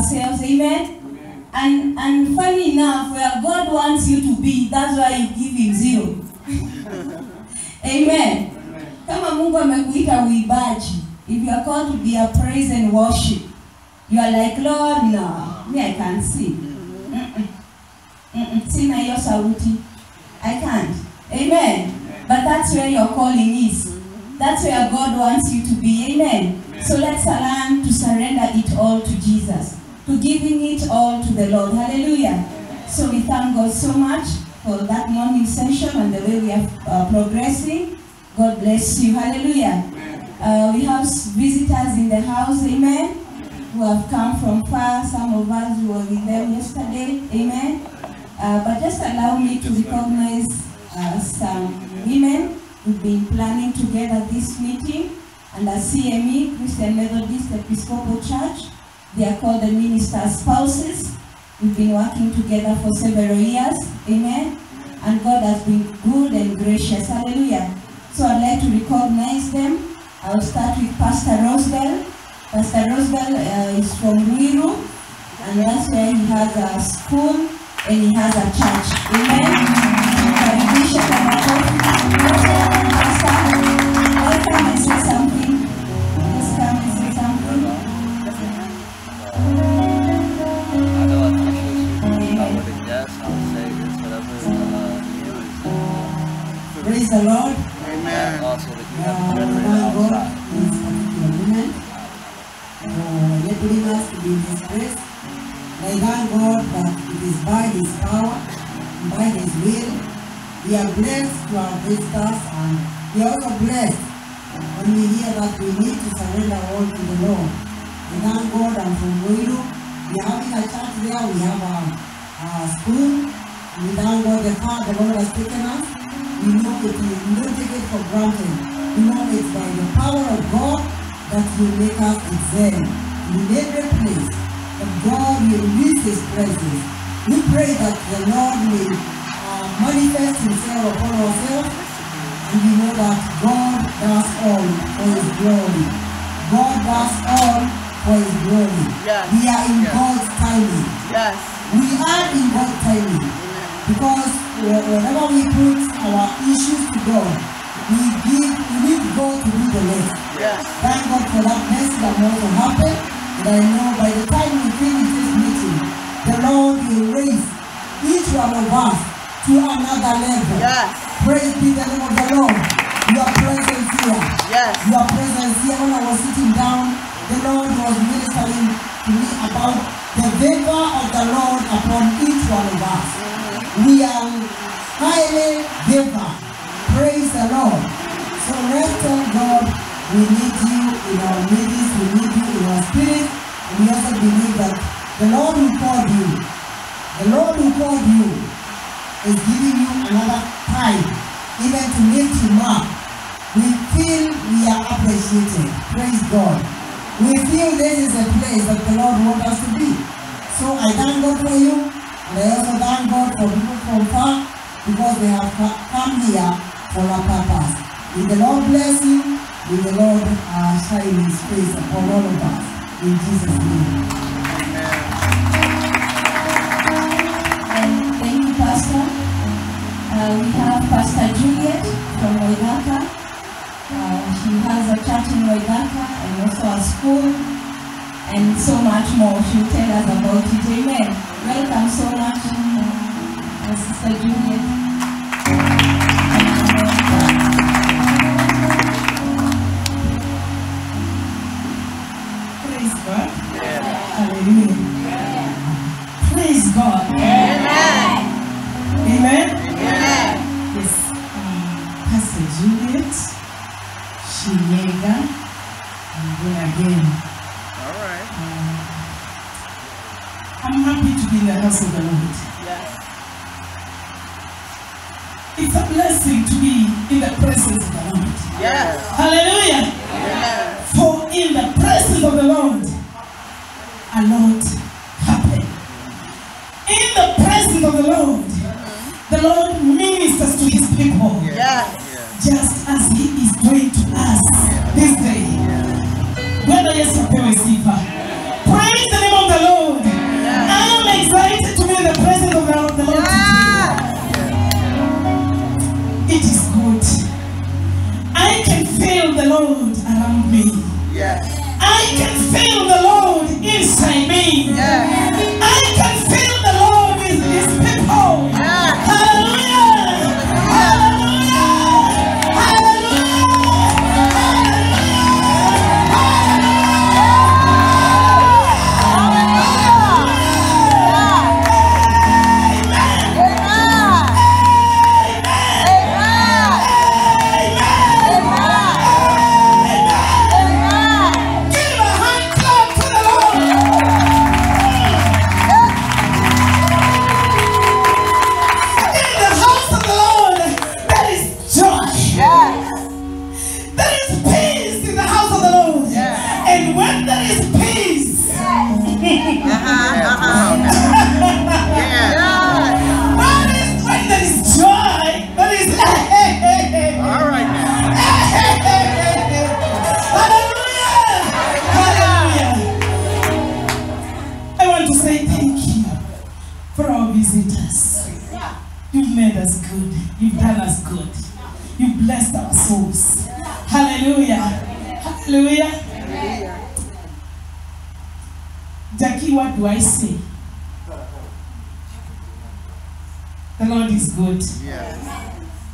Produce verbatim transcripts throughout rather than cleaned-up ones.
ourselves. Amen? Amen. And, and funny enough, where God wants you to be, that's why you give him zero. Amen. Kama Mungu amekuita uibaji, if you are called to be a praise and worship, you are like, Lord, no, me I can't sing. Mm-mm. Mm-mm. Sina hiyo sauti. I can't. Amen. But that's where your calling is. That's where God wants you to be. Amen. Amen. So let's learn to surrender it all to Jesus, to giving it all to the Lord. Hallelujah. So we thank God so much for that morning session and the way we are uh, progressing. God bless you. Hallelujah. Uh, we have visitors in the house. Amen. Who have come from far. Some of us who were with them yesterday. Amen. Uh, but just allow me to recognize uh, some women who've been planning together this meeting, and the C M E, Christian Methodist Episcopal Church. They are called the minister spouses. We've been working together for several years. Amen. And God has been good and gracious. Hallelujah. So I'd like to recognize them. I'll start with Pastor Roswell. Pastor Roswell uh, is from Ruiru, and that's where he has a school and he has a church. Amen. Bishop and Pastor, welcome and say something. Just come and say something. I know I'm not sure I would guess. I'll say it's whatever you is. Praise the Lord. Amen. Also, that you Uh, have to thank generate God outside. for this particular moment, for enabling us to be in His grace. I thank God that it is by His power and by His will. We are blessed to our visitors, and we are also blessed when we hear that we need to surrender all to the Lord. We thank God, and from Ruiru, we are having a church there, we have a, a school. We thank God the far the Lord has taken us. We know it, we don't take it for granted. We know it's by the power of God that will make us excel in every place. That God will release His presence. We pray that the Lord will uh, manifest Himself upon ourselves, and we know that God does all for His glory. God does all for His glory. Yes. We are in Yes. God's timing. Yes. We are in God's timing. Because whenever we put our issues to God, we give, we need God to do the rest. Yes. Thank God for that mercy that also happened. And I know by the time we finish this meeting, the Lord will raise each one of us to another level. Yes. Praise be the name of the Lord. Your presence here. Yes. Your presence here. When I was sitting down, the Lord was ministering to me about the favor of the Lord upon each one of us. We are highly favored. Praise the Lord. So let's tell God we need you in our midst, we need you in our spirit, and we also believe that the Lord who called you, the Lord who called you is giving you another time, even to lift him up. We feel we are appreciated. Praise God. We feel this is a place that the Lord wants us to be. So I thank God for you. And I also thank God for people from far, because they have come here for a purpose. May the Lord bless you. May the Lord uh, shine His face upon all of us. In Jesus' name. And thank you, Pastor. Uh, we have Pastor Juliet from Waigaka. Uh, she has a church in Waigaka and also a school, and so much more. She'll tell us about it. Amen. Welcome so much, uh, Sister Juliet. Praise God. Hallelujah. Praise God. Amen. Amen. Amen. Yes. Um, Pastor Juliet, Shinyega, and then again. All right. Um, I'm happy to be in the house of the Lord. Yes. It's a blessing to be in the presence of the Lord. Yes. Hallelujah. Amen. For in the presence of the Lord, a lot happened. In the presence of the Lord, the Lord ministers to His people. Yes. Just as He is doing to us this day. Whether yes or sifa. Praise the name of the Lord. visitors. You've made us good. You've done us good. You've blessed our souls. Hallelujah. Hallelujah. Jackie, what do I say? The Lord is good. Yes.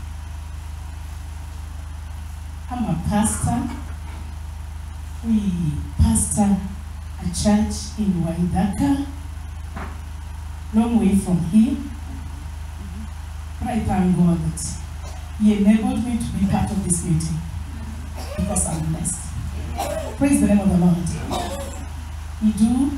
I'm a pastor. We pastor a church in Waidaka, long way from here. But I thank God that He enabled me to be part of this meeting because I'm blessed. Praise the name of the Lord. We do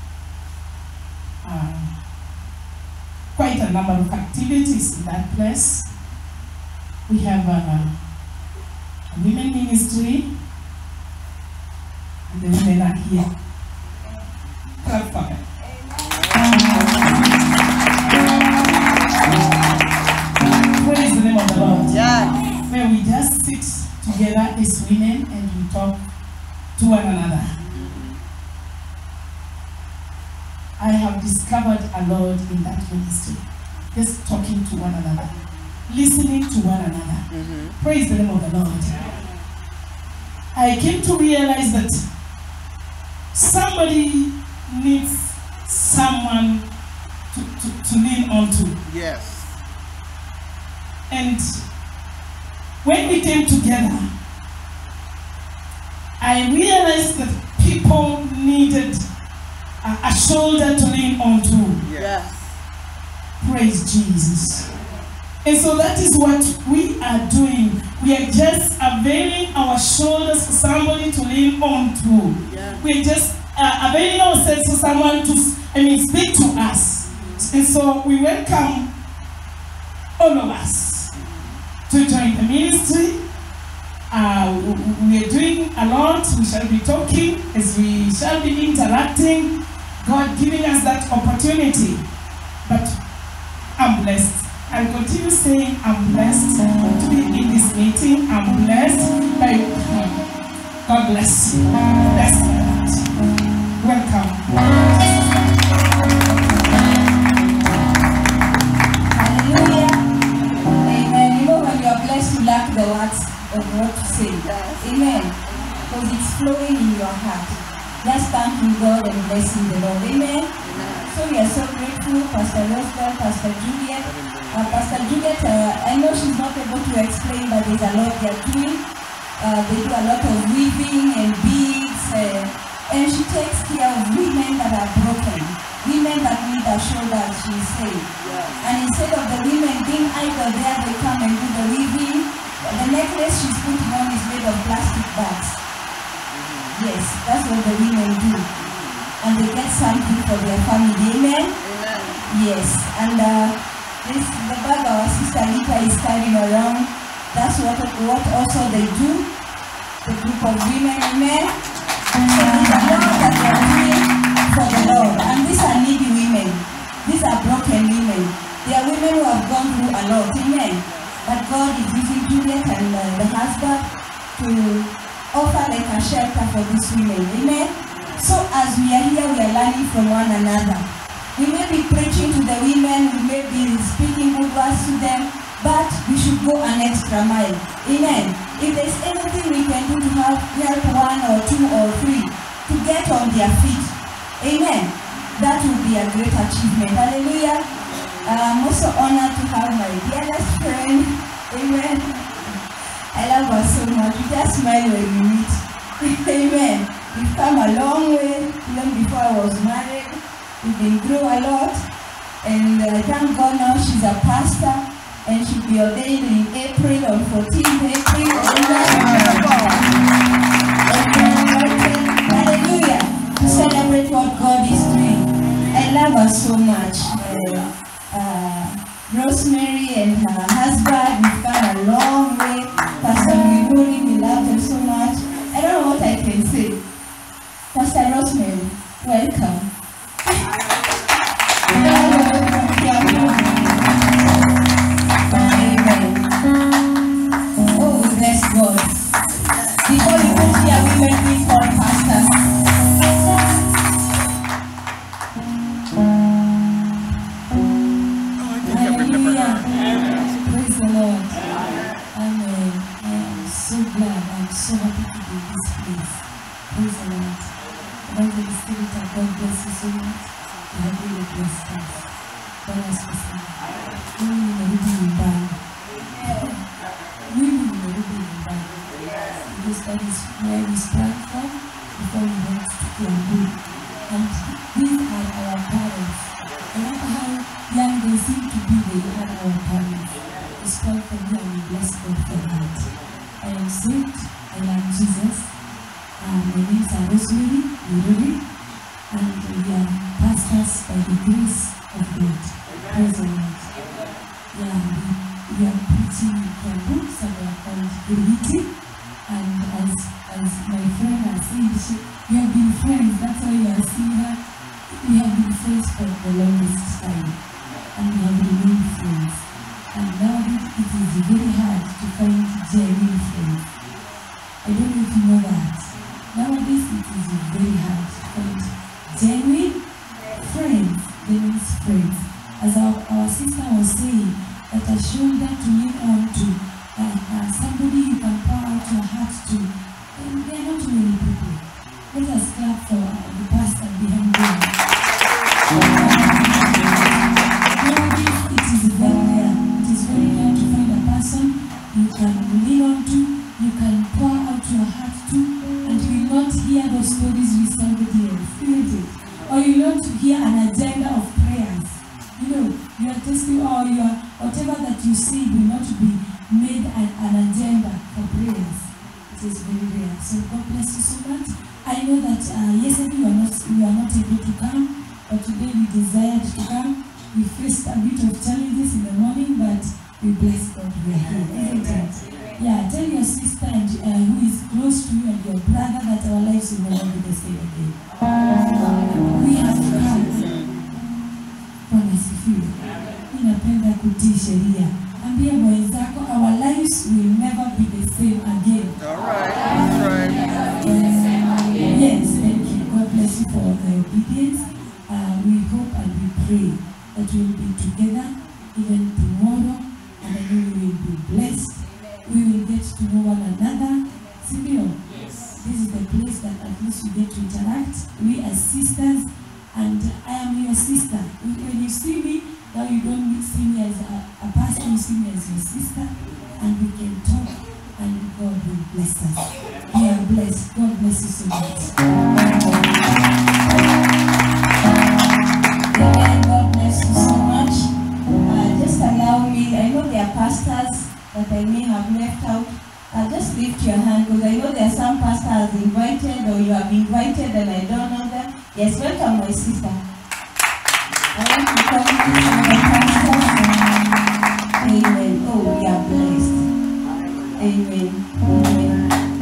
uh, quite a number of activities in that place. We have a, a women ministry, and the women are here. Clap for them. Praise the name of the Lord. Yes. Where we just sit together as women and we talk to one another. I have discovered a lot in that ministry. Just talking to one another, listening to one another. Mm-hmm. Praise the name of the Lord. I came to realize that somebody needs someone to, to, to lean onto. Yes. And when we came together, I realized that people needed a, a shoulder to lean onto. Yes. Praise Jesus. And so that is what we are doing. We are just availing our shoulders for somebody to lean on to. Yeah. We are just uh, availing ourselves for someone to, I mean, speak to us. And so we welcome all of us to join the ministry. Uh, we are doing a lot. We shall be talking as we shall be interacting. God giving us that opportunity. But I'm blessed. I'll continue saying I'm blessed to be in this meeting. I'm blessed by God. God bless you. Bless you. Welcome. Hallelujah. Amen. You know when you are blessed, you lack the words of what to say. Amen. Because it's flowing in your heart. Just thanking God and blessing the Lord. Amen. So we are so grateful, Pastor Roswell, Pastor Juliet. Uh, Pastor Juliet, uh, I know she's not able to explain, but there's a lot they're doing. Uh, they do a lot of weaving and beads, uh, and she takes care of women that are broken, women that need a shoulder, as she said. Yeah. And instead of the women being idle there, they come and do the weaving. The necklace she's putting on is made of plastic bags. Mm-hmm. Yes, that's what the women do. And they get something for their family. Amen? Amen. Yes. And uh, this the bag our sister Lita is carrying around. That's what what also they do. The group of women. Amen. So there's a lot that they are doing for the Lord. And these are needy women. These are broken women. They are women who have gone through a lot. Amen. But God is using Juliet and uh, the husband to offer like a shelter for these women. Amen. So as we are here, we are learning from one another. We may be preaching to the women, we may be speaking good words to them, but we should go an extra mile. Amen. If there's anything we can do to help, help one or two or three to get on their feet, amen, that would be a great achievement. Hallelujah. I'm also honored to have my dearest friend. Amen. I love her so much. We just smile when we meet. Amen. We've come a long way, even before I was married. We've been through a lot. And uh, thank God now she's a pastor. And she'll be ordained in April, on fourteenth April. Hallelujah. To celebrate what God is doing. I love her so much. Uh, uh, Rosemary and her husband, we've come a long way. Pastor Miguri, we love them so much. I don't know what I can say. Pastor Rosemary, welcome. Amen. Oh, we bless God. Before you move here, women, please call Pastor. place. Praise the Lord. Evangelist Tabitha, God bless you so much. You have really blessed us. God has blessed us. Mimi nimerudi nyumbani. Mimi nimerudi nyumbani. Because that is where we sprang from before we went to Kiambu. And these are our parents. No matter how young they seem to be, they are our parents. We sprang from here and we bless God for that. I am saved. I love Jesus. Um, my names are Rosemary Miruri, and we are pastors by the grace of God. Praise the Lord. Yeah, we, we are preaching in Kiambu, somewhere called Kiriti, and as as my friend has said, she, we have been friends. That's why you are seeing her. We have been friends for the longest time, and we have remained friends. And now it is very hard to find genuine friends. I don't know if you know that. Nowadays it is very hard to find genuine friends, genuine friends. As our, our sister was saying, that a shoulder to lean on to, uh, uh, somebody you can pour out your heart to. And there are not too many people. Let us clap for uh, the pastor behind them. Nowadays it is very rare. It is very rare to find a person you can lean on to, you can pour out your heart to, and you will not hear those stories with somebody else, isn't it? Or you will not hear an agenda of prayers. You know, you are testing, or you are, whatever that you say will not be made an, an agenda for prayers. It is very rare. So God bless you so much. I know that uh, yesterday you are not you are not able to come, but today we desired to come. We faced a bit of challenges in the morning, but we bless God we are here, isn't it? Yeah, tell your sister and uh, who is close to you and your brother that our lives will never be the same again. We have come. Bwana sifiwe. Ninapenda kutii sheria. Ambia mwenzako, our lives will never be the same again. All right. All right. Yes, thank you. God bless you for the obedience. Uh, we hope and we pray that we will be together even tomorrow, and I know we will be blessed. We will get to know one another. Simeon, yes. This is the place that at least we get to interact. We as sisters, and I am your sister. When you see me, now you don't see me as a, a person, you see me as your sister, and we can talk, and God will bless us. We are blessed. God bless you so much. Amen. God bless you so much. Uh, just allow me, I know there are pastors that I may have left out. Uh, just lift your hand, because I know there are some pastors invited, or you have invited and I don't know them. Yes, welcome my sister. I want to come to the pastors. Amen. Oh, we are blessed. Amen. Amen.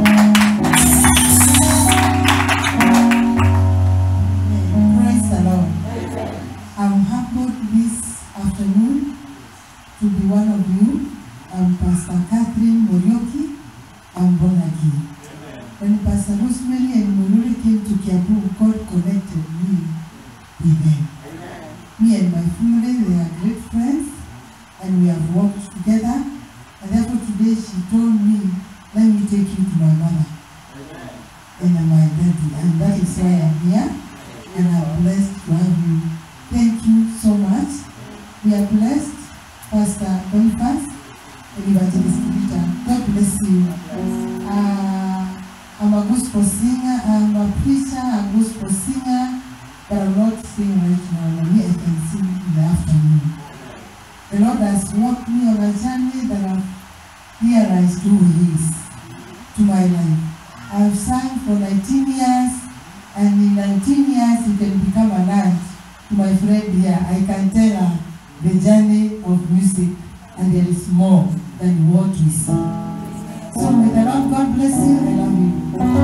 Praise the Lord. I'm humbled this afternoon to be one of you. I'm Pastor Catherine Morioki. I'm born again. When Pastor Rosemary and Morioki came to Kiambu, God connected me with them. Me and my family, they are great friends, and we have worked together. And therefore today she told me, let me take you to my mother and my daddy. And that is why I'm here. And I'm blessed to have you. Thank you so much. We are blessed, Pastor Boniface and Evangelist Tabitha. God bless you. Uh, I'm a gospel singer, I'm a preacher, a gospel singer, but I'm not singing right now. Maybe I can sing in the afternoon. The Lord has walked me on a journey that I've realized who He is to my life. I've sung for nineteen years, and in nineteen years you can become an aunt to my friend here. I can tell her the journey of music, and there is more than what we see. So may the Lord God bless you. I love you.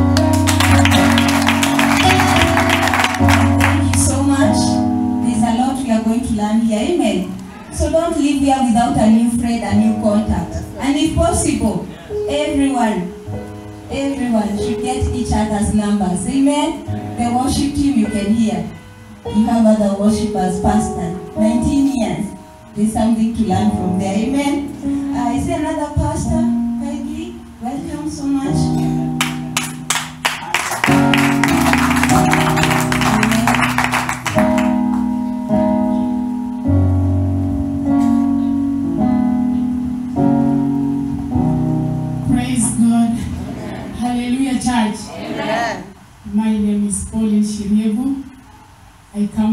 Thank you so much. There's a lot we are going to learn here. Amen. So don't leave here without a new friend, a new contact. And if possible, everyone, everyone should get each other's numbers. Amen. The worship team you can hear. You have other worshipers, pastors, nineteen years. There's something to learn from there. Amen. Uh, is there another pastor? Kindly welcome so much.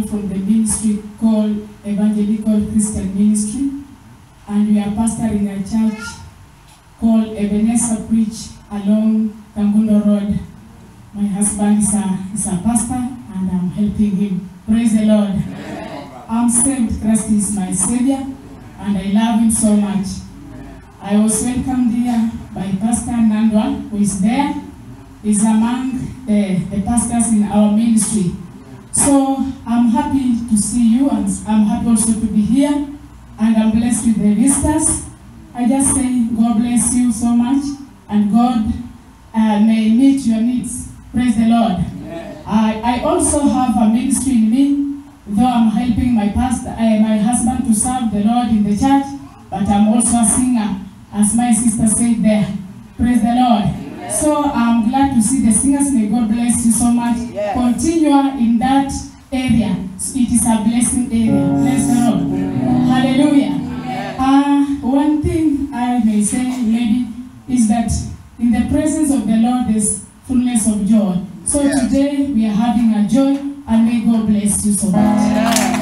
come from the ministry called Evangelical Christian Ministry, and we are pastoring a church called Ebenezer Preach along Kangundo Road. My husband is a, is a pastor, and I'm helping him. Praise the Lord. I'm saved. Christ is my Savior, and I love him so much. I was welcomed here by Pastor Nandwa, who is there. He's among the, the pastors in our ministry. So I'm happy to see you, and I'm happy also to be here, and I'm blessed with the visitors. I just say God bless you so much, and God uh, may meet your needs. Praise the Lord. I, I also have a ministry in me, though I'm helping my pastor, uh, my husband to serve the Lord in the church, but I'm also a singer, as my sister said there. Praise the Lord. Amen. So I'm glad to see the singers. May God bless you so much. Yes. Continue in that area. It is a blessing area. Bless the Lord. Amen. Hallelujah. Uh, one thing I may say, maybe, is that in the presence of the Lord there's fullness of joy. So yes. Today we are having a joy, and may God bless you so much. Thank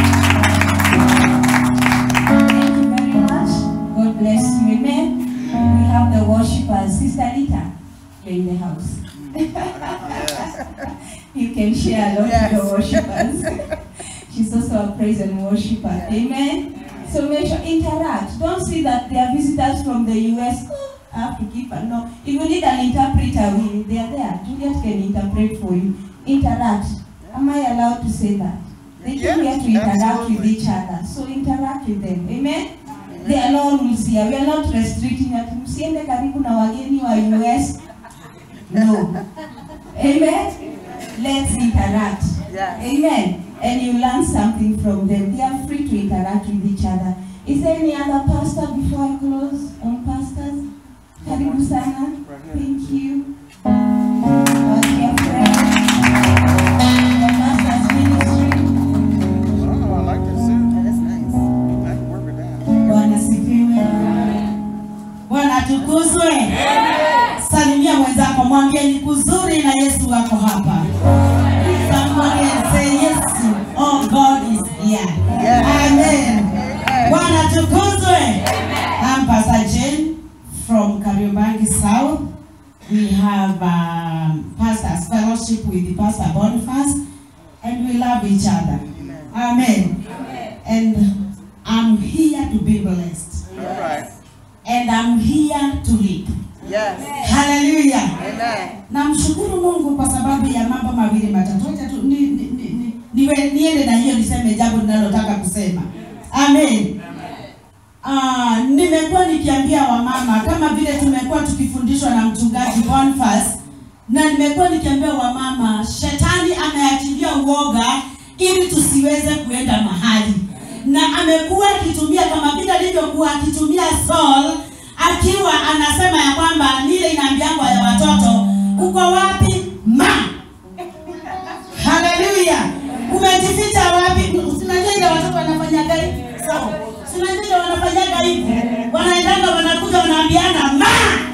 you very much. God bless you. Amen. We have the worshipers. Sister Lita, you're in the house. You can share a lot yes. with the worshipers. She's also a praise and worshiper. Amen. So make sure interact. Don't see that there are visitors from the U S. Oh, I have to keep a no. If you need an interpreter, we they are there. Juliet can interpret for you. Interact. Am I allowed to say that? They came here to interact absolutely. with each other. So interact with them. Amen. Amen. There are no rules here. We are not restricting that. Msiende karibu na wageni wa U S. No. Amen. Let's interact. Yes. Amen. And you learn something from them. They are free to interact with each other. Is there any other pastor before I close on pastors? Karibu sana. Thank you. Our dear friend, the pastor's ministry. Oh, I like this suit. Oh, that's nice. I can work it down. Bwana sifiwe. Bwana tukuzwe. Salimia mwenzako, mwambie ni kuzuri na Yesu wako hapa. Somebody say yes. Oh, God is here. Yes. Amen. Bwana tukuzwe. I'm Pastor Jane from Kariobangi South. We have um, pastor's fellowship with the Pastor Boniface, and we love each other. Amen. Amen. Amen. And I'm here to be blessed. All right. And I'm here to lead. Yes. Hallelujah. Amen. Namshukuru Mungu kwa sababu ya mambo mawili matatu. Acha tu ni ni ni niwe niende na hiyo niseme jambo ninalotaka kusema. Amen. Ah, nimekuwa nikiambia wamama kama vile tumekuwa tukifundishwa na mchungaji Boniface, na nimekuwa nikiambia wamama shetani ameachilia uoga ili tusiweze kuenda mahali. Na amekuwa akitumia kama vile alivyokuwa akitumia Saul, akiwa anasema ya kwamba nile inaambiangwa ya watoto, uko wapi ma? Hallelujah. Umejificha wapi? Unajua ile watoto wanafanya gani? Sawa. Unajua wanafanya hivi. Wanaendanga wanakuja wanaambiana ma.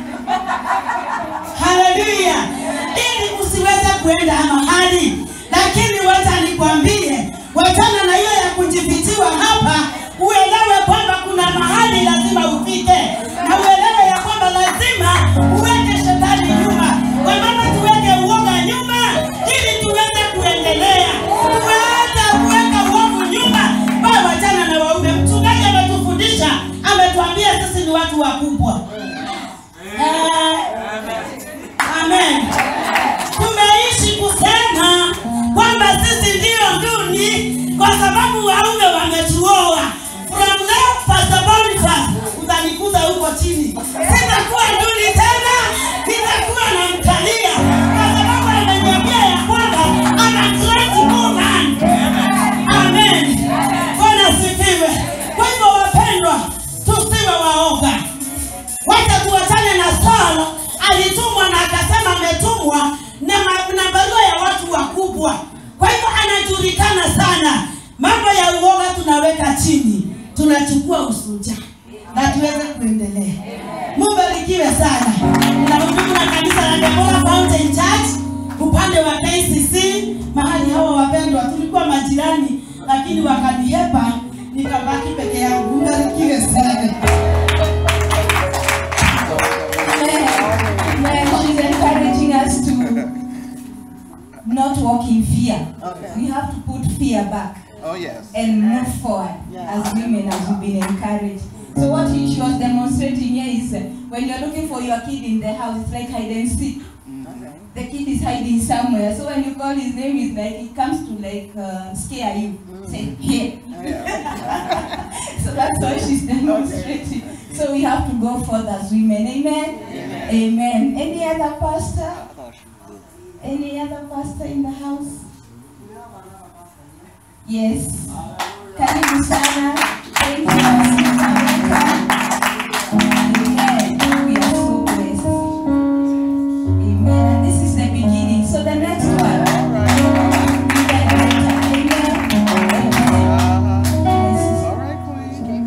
Hallelujah. Ili usiweze kuenda mahali. Lakini wacha nikwambie, wachana na hiyo ya kujifichiwa hapa, uelewe kwamba kuna mahali lazima ufike. Na uelewe ya kwamba lazima uweke shetani nyuma. Kwa maana tuweke uoga nyuma ili tuweze kuendelea. Tuweze kuweka uovu nyuma. Baba wachana na waume. Mchungaji ametufundisha, ametuambia sisi ni watu wakubwa. Eh, amen. Tumeishi kusema kwamba sisi ndio duni kwa sababu waume wametuoa. From now, Pastor Boniface, utanikuta huko chini. Sitakuwa duni tena, nitakuwa na mkalia. Kwa sababu ameniambia ya kwamba ana great woman. Amen. Bwana sifiwe. Kwa hivyo wapendwa, tusiwe waoga. Wacha tuachane na Saul, alitumwa na akasema ametumwa na, na barua ya watu wakubwa. Kwa hivyo anajulikana sana. Mambo ya uoga tunaweka chini. Tunachukua usuja na tuweze kuendelea. Mungu barikiwe sana. Na hudumu na kanisa la Deborah Fountain Church. upande wa K C C, mahali hawa wapendwa tulikuwa majirani, lakini wakanihepa nikabaki peke yangu. Mbarikiwe sana. She's encouraging us to not walk in fear. Okay. We have to put fear back. Oh, yes. And move forward as women, as we've been encouraged. So what she was demonstrating here is uh, when you're looking for your kid in the house, it's like hide and seek. Okay. The kid is hiding somewhere. So when you call his name, it's like it comes to like uh, scare you. Mm. Say here. Yeah. So that's what she's demonstrating. Okay. So we have to go forth as women. Amen. Amen. Amen. Any other pastor? Any other pastor in the house? Yes. Karibu sana. Thank you, Sister America. Amen. We are so blessed. Amen. And this is the beginning. So the next one. All right, Queen.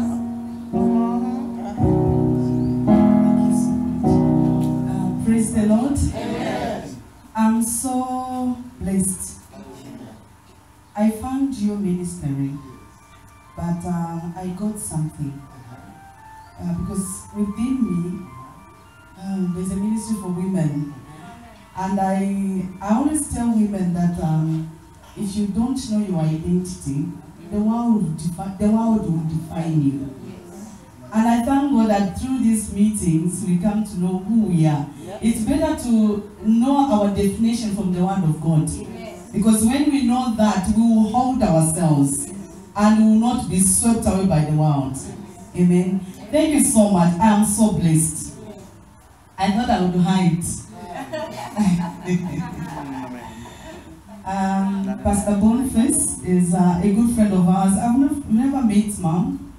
Uh, praise the Lord. Amen. I'm so blessed. I found you ministering, but um, I got something. Uh, because within me, um, there's a ministry for women. And I, I always tell women that um, if you don't know your identity, the world will defi- the world will define you. And I thank God that through these meetings, we come to know who we are. It's better to know our definition from the Word of God. Because when we know that, we will hold ourselves and we will not be swept away by the world. Amen. Thank you so much. I am so blessed. I thought I would hide. um, Pastor Boniface is uh, a good friend of ours. I've never, never met Mom.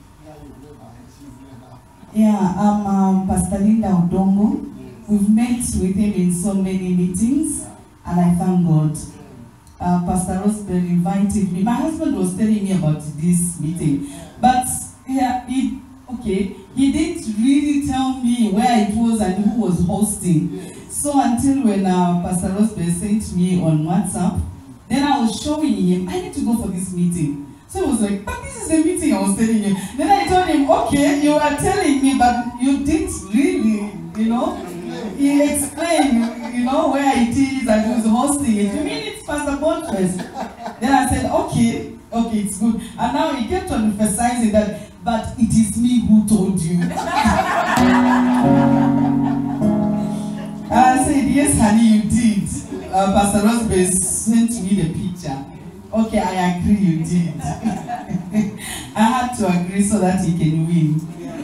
Yeah, I'm um, Pastor Linda Odongo. We've met with him in so many meetings, and I thank God. Uh, Pastor Rosemary invited me. My husband was telling me about this meeting, but yeah, he, okay, he didn't really tell me where it was and who was hosting. So until when uh, Pastor Rosemary sent me on WhatsApp, then I was showing him, I need to go for this meeting. So he was like, but this is the meeting I was telling you. Then I told him, okay, you are telling me, but you didn't really, you know. He explained, you know, where it is and who's hosting it. You mean it's Pastor Boniface? Then I said, okay, okay, it's good. And now he kept on emphasizing that, but it is me who told you. I said, yes, honey, you did. Uh, Pastor Rosberg sent me the picture. Okay, I agree, you did. I had to agree so that he can win.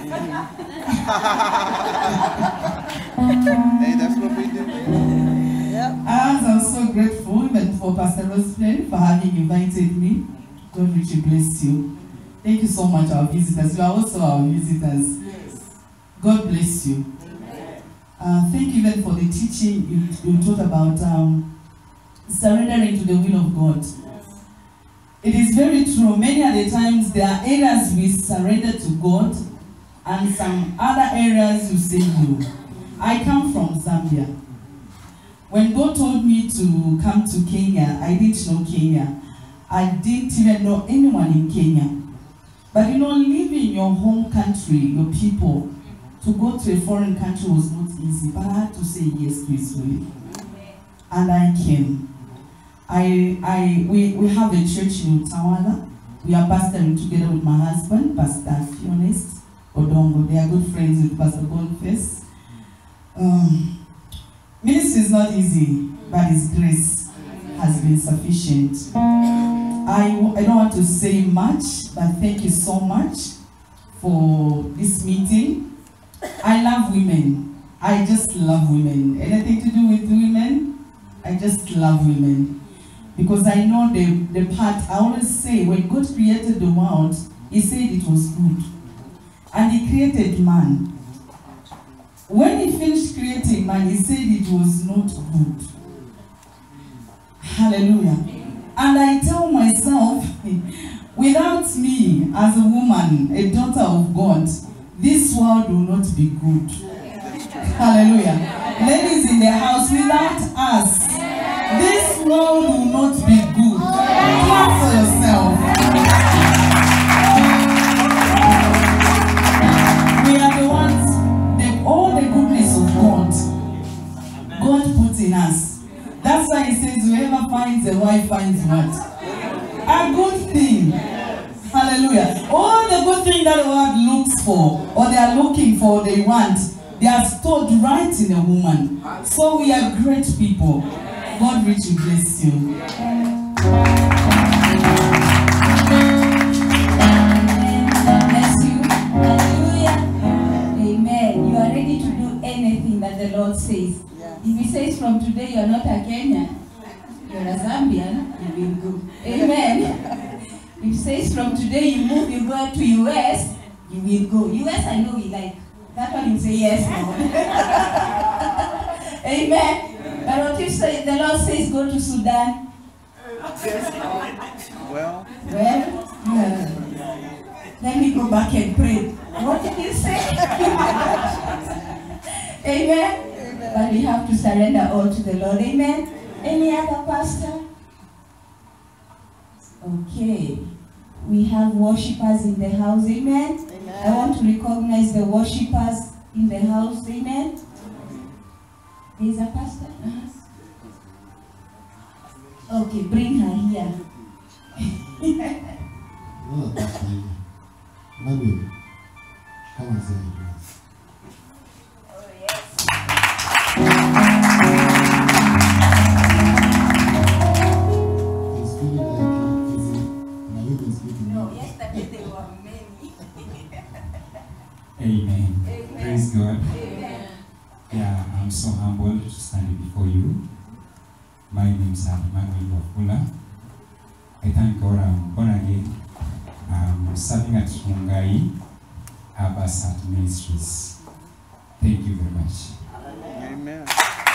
Hey, that's what we do. Yep. As I'm so grateful even for Pastor Rosemary for having invited me. God richly bless you. Thank you so much, our visitors. You are also our visitors. Yes. God bless you. Uh, thank you even for the teaching you, you taught about um, surrendering to the will of God. It is very true. Many of the times there are areas we surrender to God, and some other areas you say no. I come from Zambia. When God told me to come to Kenya, I didn't know Kenya. I didn't even know anyone in Kenya. But you know, leaving your home country, your people, to go to a foreign country was not easy. But I had to say yes to His will. And I came. I, I, we, we have a church in Utawala. We are pastoring together with my husband, Pastor Fionest Odongo. They are good friends with Pastor Boniface. Um, ministry is not easy, but His grace has been sufficient. I, I don't want to say much, but thank you so much for this meeting. I love women. I just love women. Anything to do with women, I just love women. Because I know the, the part, I always say, when God created the world, He said it was good. And He created man. When He finished creating man, He said it was not good. Hallelujah. And I tell myself, without me as a woman, a daughter of God, this world will not be good. Hallelujah. Ladies in the house, without us, This world will not be good. Clap for yourself. We are the ones, the, all the goodness of God, God puts in us. That's why he says, whoever finds a wife finds what? A good thing. Hallelujah. All the good thing that the world looks for, or they are looking for, they want, they are stored right in a woman. So we are great people. God richly bless you. Amen. God bless you. Hallelujah. Amen. You are ready to do anything that the Lord says. If he says from today you are not a Kenyan, you're a Zambian, you will go. Amen. If he says from today you move, you go to U S, you will go. U S I know we like. That one you say yes, Lord. Amen. But what if say, the Lord says go to Sudan? Well, Well, uh, let me go back and pray. What did you say? Amen. But we have to surrender all to the Lord. Amen. Any other pastor? Okay. We have worshippers in the house. Amen. Amen. I want to recognize the worshippers in the house. Amen. There is a pastor? Uh-huh. Okay, bring her here. No, that's fine. Manuel, come and say it. Oh, yes. He's feeling like he's easy, and I even speaking. No, yesterday there were many. Amen. Amen. Praise God. Amen. Yeah, I'm so humbled to stand before you. My name is Emmanuel Wafula. I thank God I'm born again. I'm serving at Mungai Abasat Ministries. Thank you very much. amen.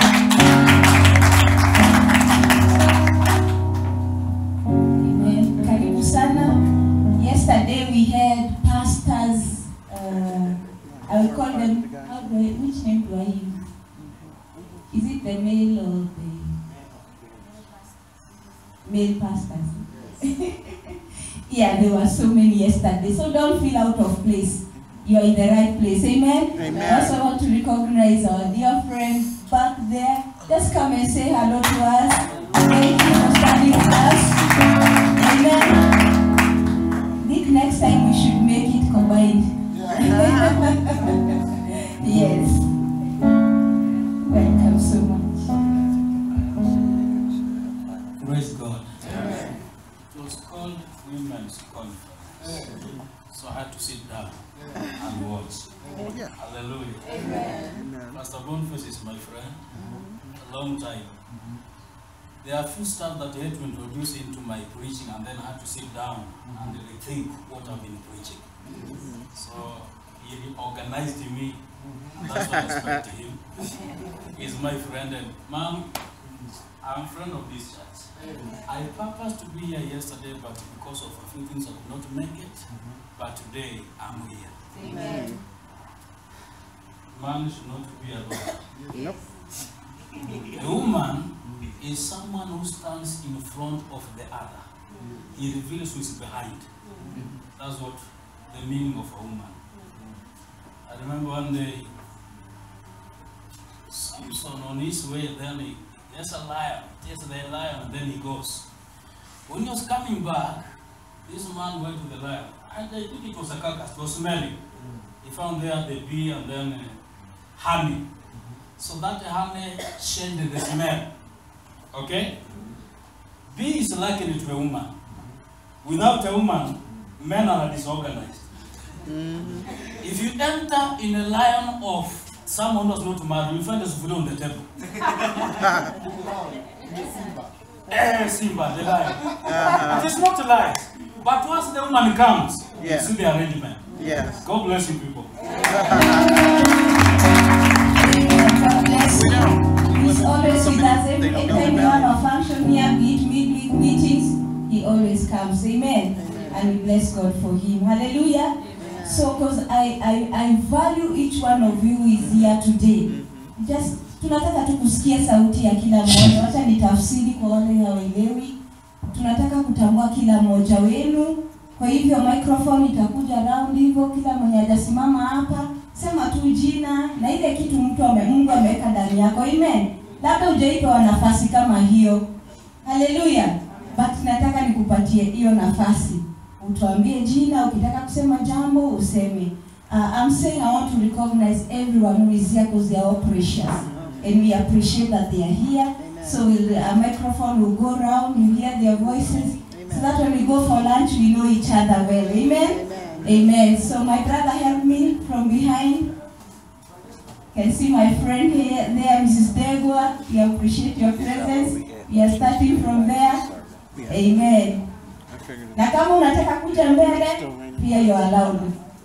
Amen. Karibu sana. Yesterday we had pastors. Uh, I will call them. How do I? Which name do I use? Is it the male or the male pastors? Yeah, there were so many yesterday. So don't feel out of place. You are in the right place. Amen. Amen. I also want to recognize our dear friend back there. Just come and say hello to us. Thank you for standing with us. Amen. I think next time we should make it combined. Yes. Welcome so much. Praise God. It was called Women's Conference. So I had to sit down and watch. Hallelujah. Amen. Pastor Boniface is my friend. A long time. There are few stuff that I had to introduce into my preaching, and then I had to sit down and rethink what I've been preaching. So he organized me. That's what I expect to him. He's my friend, and Mom, I'm a friend of this church. I purposed to be here yesterday, but because of a few things I could not make it. But today I'm here. Amen. Man should not be alone. Nope. A woman is someone who stands in front of the other. He reveals who is behind. That's what the meaning of a woman. I remember one day, Samson on his way, then he, there's a lion, there's the lion, and then he goes. When he was coming back, this man went to the lion. I think it was a carcass, it was smelling. He found there the bee and then uh, honey. So that honey changed the smell. Okay? Bee is likened to a woman. Without a woman, men are disorganized. Mm-hmm. If you enter in a lion of someone who was not married, you find a food on the table. Eh, Simba, the lion. Uh-huh. It is not a lie. But once the woman comes, Yeah. you see the arrangement. Yes. God bless you, people. God bless you. He's always with us. Every time we have a function here, meet, meet, meet, meetings, he always comes. Amen. And we bless God for him. Hallelujah. So, because I, I, I value each one of you who is here today. Just tunataka tu kusikia sauti ya kila mmoja. Wacha nitafsiri kwa wale hawaelewi. Tunataka kutambua kila mmoja wenu. Kwa hivyo microphone itakuja round hivyo, kila mwenye hajasimama hapa sema tu jina na ile kitu mtu ame Mungu ameweka ndani yako. Amen. Labda hujaitwa nafasi kama hiyo. Haleluya. But nataka nikupatie hiyo nafasi. Utuambie jina, ukitaka kusema jambo useme. Uh, I'm saying I want to recognize everyone who is here because they are all precious. And we appreciate that they are here. Amen. So we'll, a microphone will go around, you hear their voices. Amen. So that when we go for lunch, we know each other well. Amen? Amen. Amen. So my brother help me from behind. Can see my friend here, there, Missus Degwa. We appreciate your presence. We are starting from there. Amen. Na kama unataka kuja mbele, pia you are allowed.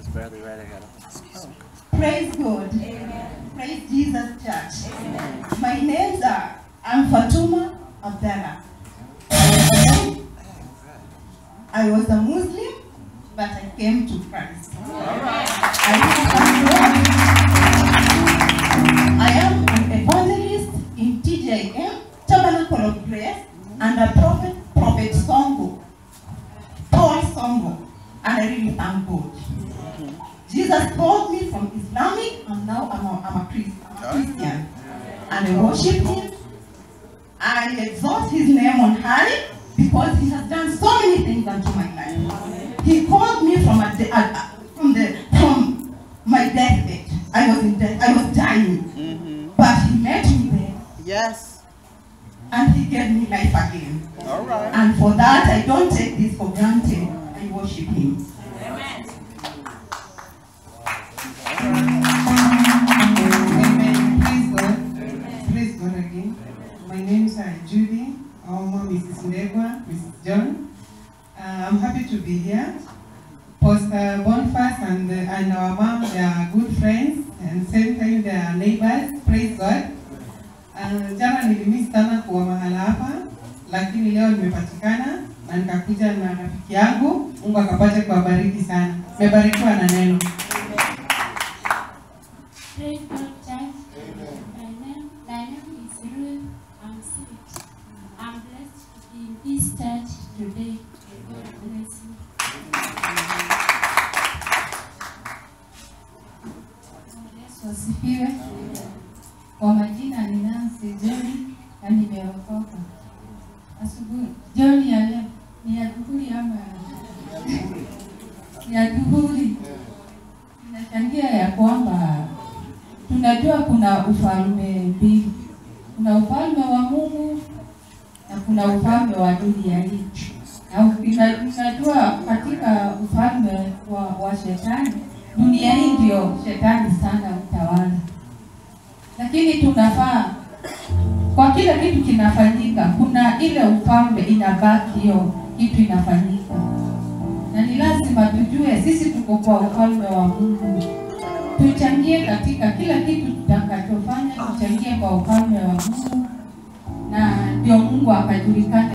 Praise God. Amen. Praise Jesus Church. Amen. My names are I'm Fatuma Abdallah. I was a Muslim, but I came to Christ. Right. I, I am an evangelist in T J M, Tabernacle of Grace, and a prophet, Prophet Songo, Paul Songo, and I really thank God. Jesus called me from Islamic, and now I'm a, I'm a, Christ, I'm a Christian. And I worship Him. I exalt His name on high because He has done so many things unto my life. He called me from a de uh, from the from my deathbed. I was in death. I was dying, mm-hmm. But He met me there. Yes. And He gave me life again. All right. And for that, I don't take this for granted. I worship Him. Amen. Amen. Praise God. Amen. Praise God again. My name is uh, Judy. Our mom is Missus Ndegwa, Missus John. Uh, I'm happy to be here. Pastor Boniface and, uh, and our mom, they are good friends, and same time they are neighbors. Praise God. Uh, jana nilimiss sana kuwa mahala hapa, lakini leo nimepatikana na nikakuja na rafiki yangu. Mungu akapate kuwabariki sana. Mmebarikiwa na neno. Praise God, church. My name, my name is Ruth. I'm sweet. I'm blessed to be in this church today. God bless you. Yesu asifiwe. Kwa majina ni Nancy John na nimeokoka. Asubuhi John ya leo ni ya dhuhuri ama ni ya dhuhuri. Ninachangia ya kwamba tunajua kuna ufalme mbili. Kuna ufalme wa Mungu na kuna ufalme wa dunia hii. Na tunajua katika ufalme wa, wa shetani, dunia hii ndio shetani sana utawala. Lakini tunafaa kwa kila kitu kinafanyika, kuna ile ufalme inabaki, hiyo kitu inafanyika. Na ni lazima tujue sisi tuko kwa ufalme wa Mungu. Tuchangie katika kila kitu tutakachofanya, tuchangie kwa ufalme wa Mungu na ndio Mungu akajulikana.